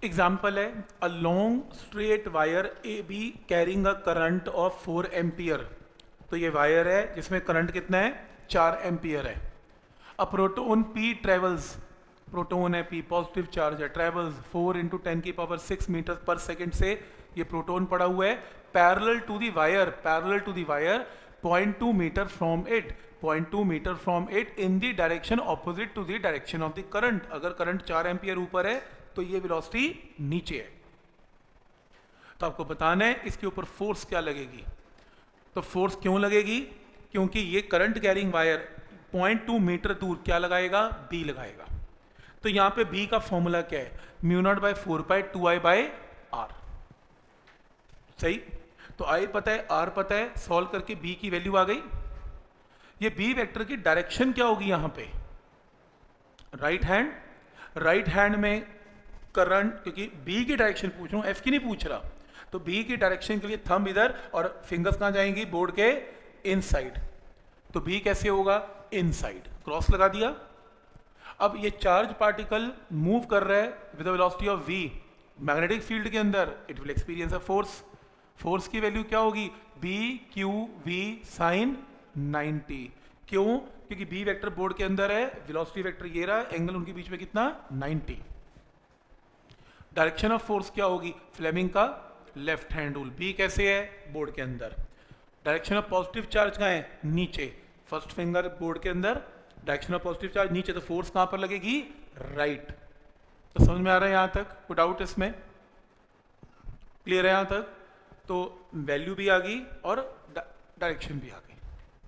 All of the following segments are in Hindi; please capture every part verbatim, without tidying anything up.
एग्जाम्पल है a long straight wire A B carrying a current of four ampere. तो ये वायर है जिसमें करंट कितना है, चार एम्पियर है। A proton P travels, proton है पी, पॉजिटिव चार्ज है, ट्रेवल्स फोर इंटू टेन की power six metre per second से ये प्रोटोन पड़ा हुआ है parallel to the wire, parallel to the wire point two metre from it, point two metre from it in the direction opposite to the direction of the current. अगर करंट चार एम्पियर ऊपर है तो ये वेलोसिटी नीचे है। तो आपको बताना है इसके ऊपर फोर्स क्या लगेगी। तो फोर्स क्यों लगेगी, क्योंकि ये current carrying wire point two metre दूर क्या लगाएगा, बी लगाएगा। तो यहां पे बी का फॉर्मूला क्या है, mu naught by four pi two I by R. सही, तो आई पता है, आर पता है, सॉल्व करके बी की वैल्यू आ गई। ये बी वेक्टर की डायरेक्शन क्या होगी यहां पे, राइट हैंड, राइट हैंड में करंट, क्योंकि बी की डायरेक्शन पूछ रहा हूं, एफ की नहीं पूछ रहा। तो बी की डायरेक्शन के लिए थंब इधर और फिंगर्स कहां जाएंगी, बोर्ड के इनसाइड। तो बी कैसे होगा, इनसाइड, क्रॉस लगा दिया। अब ये चार्ज पार्टिकल मूव कर रहा है with the velocity of v magnetic field के अंदर, it will experience a force. Force की वैल्यू क्या होगी, B Q V sine ninety. क्यों, क्योंकि बी वेक्टर बोर्ड के अंदर है, वेलोसिटी वेक्टर ये रहा, एंगल उनके बीच में कितना, नाइंटी। डायरेक्शन ऑफ फोर्स क्या होगी, फ्लेमिंग का लेफ्ट हैंड रूल। बी कैसे है, बोर्ड के अंदर। डायरेक्शन ऑफ पॉजिटिव चार्ज कहाँ है, नीचे, फर्स्ट फिंगर बोर्ड के अंदर, डायरेक्शन ऑफ पॉजिटिव चार्ज नीचे, तो फोर्स कहां पर लगेगी, राइट। तो समझ में आ रहा है यहां तक, कोई डाउट इसमें, क्लियर है यहां तक। तो वैल्यू भी आ गई और डायरेक्शन भी आ गई।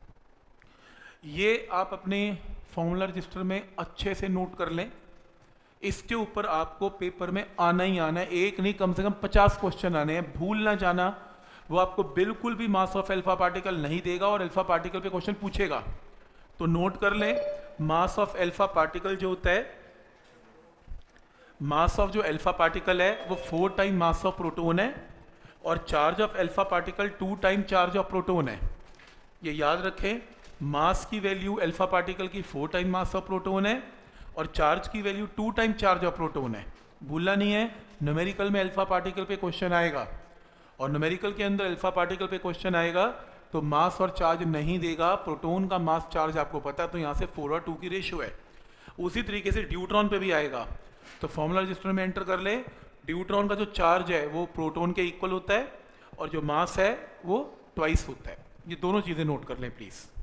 ये आप अपने फॉर्मूला रजिस्टर में अच्छे से नोट कर लें। इसके ऊपर आपको पेपर में आना ही आना है, एक नहीं कम से कम पचास क्वेश्चन आने हैं, भूल ना जाना। वो आपको बिल्कुल भी मास ऑफ अल्फा पार्टिकल नहीं देगा और अल्फा पार्टिकल पे क्वेश्चन पूछेगा। तो नोट कर लें, मास ऑफ अल्फा पार्टिकल जो होता है, मास ऑफ जो अल्फा पार्टिकल है वो four time mass of proton है और charge of alpha particle two time charge of proton है। ये याद रखें, मास की वैल्यू अल्फा पार्टिकल की four time mass of proton है और चार्ज की value two time charge of proton है। भूलना नहीं है, न्यूमेरिकल में अल्फा पार्टिकल पे क्वेश्चन आएगा और न्यूमेरिकल के अंदर अल्फा पार्टिकल पे क्वेश्चन आएगा तो मास और चार्ज नहीं देगा, प्रोटोन का मास चार्ज आपको पता है, तो यहाँ से फोर और टू की रेशियो है। उसी तरीके से ड्यूट्रॉन पे भी आएगा। तो फॉर्मूला रजिस्टर में एंटर कर ले, ड्यूट्रॉन का जो चार्ज है वो प्रोटोन के इक्वल होता है और जो मास है वो ट्वाइस होता है। ये दोनों चीज़ें नोट कर लें प्लीज़।